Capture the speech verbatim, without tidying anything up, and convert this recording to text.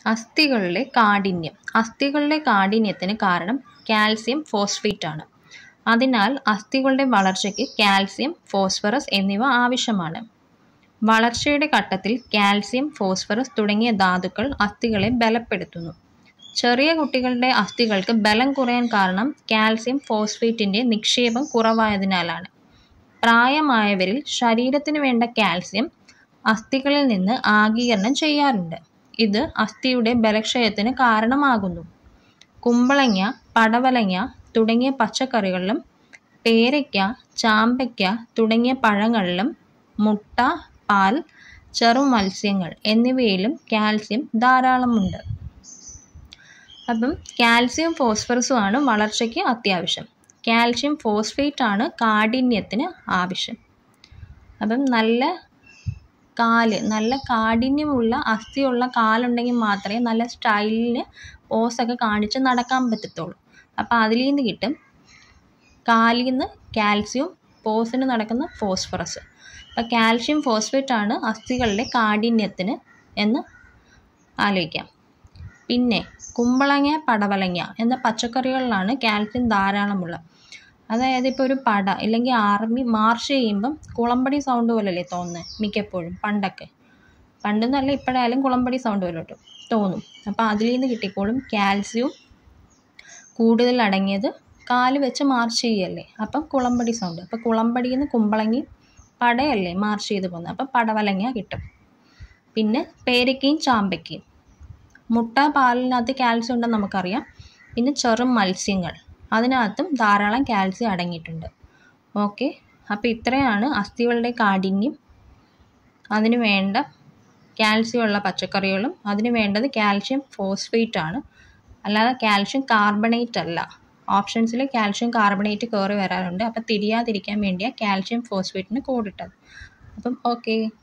അസ്ഥികളിലെ കാഠിന്യം. അസ്ഥികളിലെ കാഠിന്യത്തിന് കാരണം calcium phosphate ആണ്. അതിനാൽ അസ്ഥികളുടെ വളർച്ചയ്ക്ക് കാൽസ്യം, ഫോസ്ഫറസ് എന്നിവ ആവശ്യമാണ്. വളർച്ചയുടെ ഘട്ടത്തിൽ കാൽസ്യം, ഫോസ്ഫറസ് തുടങ്ങിയ ധാതുക്കൾ അസ്ഥികളെ ബലപ്പെടുത്തുന്നു. ചെറിയ കുട്ടികളുടെ അസ്ഥികൾക്ക് ബലം കുറയാൻ കാരണം കാൽസ്യം ഫോസ്ഫേറ്റിൻ്റെ നിക്ഷേപം കുറവായതിനാലാണ്. പ്രായമായവരിൽ ശരീരത്തിന് വേണ്ട കാൽസ്യം അസ്ഥികളിൽ നിന്ന് ആഗിരണം ചെയ്യാറുണ്ട്. ഇത് അസ്ഥിയുടെ ബലക്ഷയത്തിന് കാരണമാകുന്നു. കുമ്പളങ്ങ, പടവലങ്ങ തുടങ്ങിയ പച്ചക്കറികളിലും പേരയ്ക്ക, ചാമ്പയ്ക്ക തുടങ്ങിയ പഴങ്ങളിലും മുട്ട, പാൽ, ചെറുമത്സ്യങ്ങൾ എന്നിവയിലും കാൽസ്യം ധാരാളമുണ്ട്. അപ്പം കാൽസ്യം ഫോസ്ഫറസുമാണ് വളർച്ചയ്ക്ക് അത്യാവശ്യം. കാൽസ്യം ഫോസ്ഫേറ്റ് ആണ് കാഠിന്യത്തിന് ആവശ്യം. അപ്പം നല്ല കാല് നല്ല കാഠിന്യമുള്ള അസ്ഥിയുള്ള കാലുണ്ടെങ്കിൽ മാത്രമേ നല്ല സ്റ്റൈലിന് പോസൊക്കെ കാണിച്ച് നടക്കാൻ പറ്റത്തുള്ളൂ. അപ്പോൾ അതിൽ നിന്ന് കിട്ടും കാലിൽ നിന്ന് കാൽസ്യവും പോസിന് നടക്കുന്ന ഫോസ്ഫറസ്. അപ്പോൾ കാൽഷ്യം ഫോസ്ഫേറ്റ് ആണ് അസ്ഥികളുടെ കാഠിന്യത്തിന് എന്ന് ആലോചിക്കാം. പിന്നെ കുമ്പളങ്ങ, പടവലങ്ങ എന്ന പച്ചക്കറികളിലാണ് കാൽസ്യം ധാരാളമുള്ളത്. അതായത് ഇപ്പോൾ ഒരു പട ഇല്ലെങ്കിൽ ആർമി മാർച്ച് ചെയ്യുമ്പം കുളമ്പടി സൗണ്ട് പോലല്ലേ തോന്നുന്നത് മിക്കപ്പോഴും. പണ്ടൊക്കെ പണ്ടെന്നല്ല ഇപ്പോഴായാലും കുളമ്പടി സൗണ്ട് പോലെ തോന്നും. അപ്പോൾ അതിൽ നിന്ന് കിട്ടിക്കോളും കാൽസ്യവും കൂടുതൽ അടങ്ങിയത് കാല് വെച്ച് മാർച്ച് ചെയ്യല്ലേ, അപ്പം കുളമ്പടി സൗണ്ട്. അപ്പോൾ കുളമ്പടിയിൽ നിന്ന് കുമ്പളങ്ങയും പടയല്ലേ മാർച്ച് ചെയ്ത് പോകുന്നത്, അപ്പം പടവലങ്ങ കിട്ടും. പിന്നെ പേരയ്ക്കയും ചാമ്പയ്ക്കയും. മുട്ട, പാലിനകത്ത് കാൽസ്യം ഉണ്ടെന്ന് നമുക്കറിയാം. പിന്നെ ചെറു മത്സ്യങ്ങൾ, അതിനകത്തും ധാരാളം കാൽസ്യം അടങ്ങിയിട്ടുണ്ട്. ഓക്കെ, അപ്പോൾ ഇത്രയാണ് അസ്ഥികളുടെ കാഠിന്യം. അതിന് വേണ്ട കാൽസ്യമുള്ള പച്ചക്കറികളും അതിന് വേണ്ടത് കാൽഷ്യം ഫോസ്ഫേറ്റ് ആണ്, അല്ലാതെ കാൽഷ്യം കാർബണേറ്റ് അല്ല. ഓപ്ഷൻസിൽ കാൽഷ്യം കാർബണേറ്റ് കയറി വരാറുണ്ട്. അപ്പോൾ തിരിയാതിരിക്കാൻ വേണ്ടിയാണ് കാൽഷ്യം ഫോസ്ഫേറ്റിന് കോഡിട്ടത്. അപ്പം ഓക്കെ.